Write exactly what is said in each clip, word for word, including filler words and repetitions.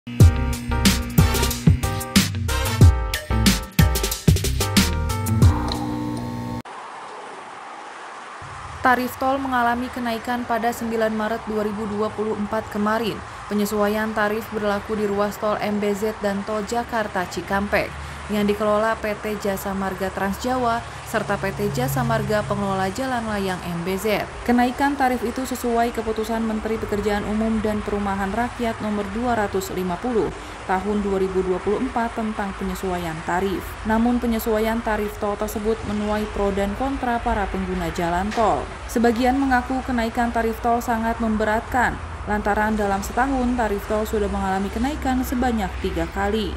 Tarif tol mengalami kenaikan pada sembilan Maret dua ribu dua puluh empat kemarin. Penyesuaian tarif berlaku di ruas tol M B Z dan tol Jakarta Cikampek yang dikelola P T Jasa Marga Trans Jawa serta P T Jasa Marga Pengelola Jalan Layang M B Z. Kenaikan tarif itu sesuai keputusan Menteri Pekerjaan Umum dan Perumahan Rakyat nomor dua ratus lima puluh tahun dua ribu dua puluh empat tentang penyesuaian tarif. Namun penyesuaian tarif tol tersebut menuai pro dan kontra para pengguna jalan tol. Sebagian mengaku kenaikan tarif tol sangat memberatkan, lantaran dalam setahun tarif tol sudah mengalami kenaikan sebanyak tiga kali.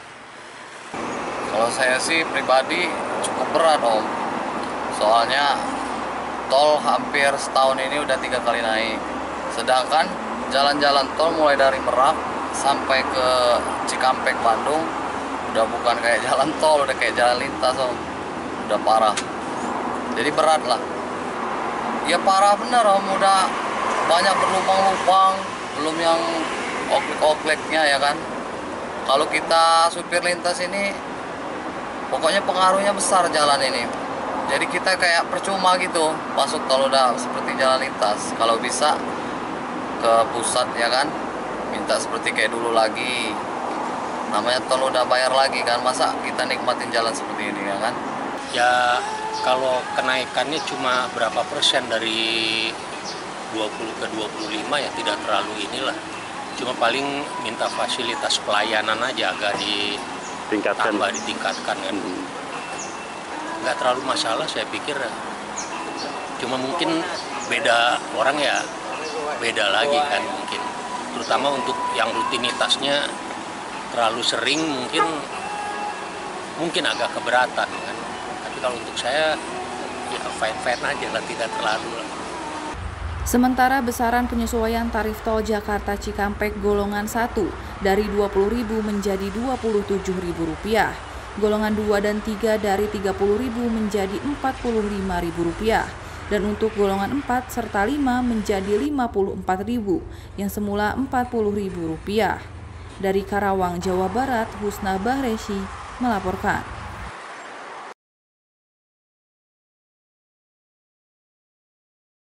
Kalau saya sih pribadi cukup berat om, soalnya tol hampir setahun ini udah tiga kali naik. Sedangkan jalan-jalan tol mulai dari Merak sampai ke Cikampek Bandung udah bukan kayak jalan tol, udah kayak jalan lintas om, udah parah. Jadi berat lah. Ya parah bener om, udah banyak berlubang-lubang, belum yang oklek-okleknya ya kan. Kalau kita supir lintas ini pokoknya pengaruhnya besar jalan ini. Jadi kita kayak percuma gitu masuk tol udah seperti jalan lintas. Kalau bisa ke pusat ya kan, minta seperti kayak dulu lagi. Namanya tol udah bayar lagi kan, masa kita nikmatin jalan seperti ini ya kan. Ya kalau kenaikannya cuma berapa persen dari dua puluh ke dua puluh lima ya tidak terlalu inilah. Cuma paling minta fasilitas pelayanan aja agak di tingkatkan, tambah ditingkatkan kan, nggak terlalu masalah saya pikir. Cuma mungkin beda orang ya beda lagi kan mungkin, terutama untuk yang rutinitasnya terlalu sering mungkin mungkin agak keberatan kan. Tapi kalau untuk saya ya fine fine aja lah, tidak terlalu lah. Sementara besaran penyesuaian tarif tol Jakarta Cikampek golongan satu dari dua puluh ribu menjadi dua puluh tujuh ribu rupiah, golongan dua dan tiga dari tiga puluh ribu menjadi empat puluh lima ribu rupiah, dan untuk golongan empat serta lima menjadi lima puluh empat ribu yang semula empat puluh ribu rupiah. Dari Karawang, Jawa Barat, Husna Bahresi melaporkan.